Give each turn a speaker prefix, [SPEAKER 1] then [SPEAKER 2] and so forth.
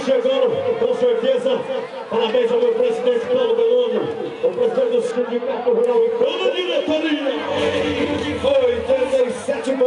[SPEAKER 1] chegando, com certeza. Parabéns ao meu presidente Paulo Beloni, o presidente do Sindicato Rural e toda a diretoria, que foi 37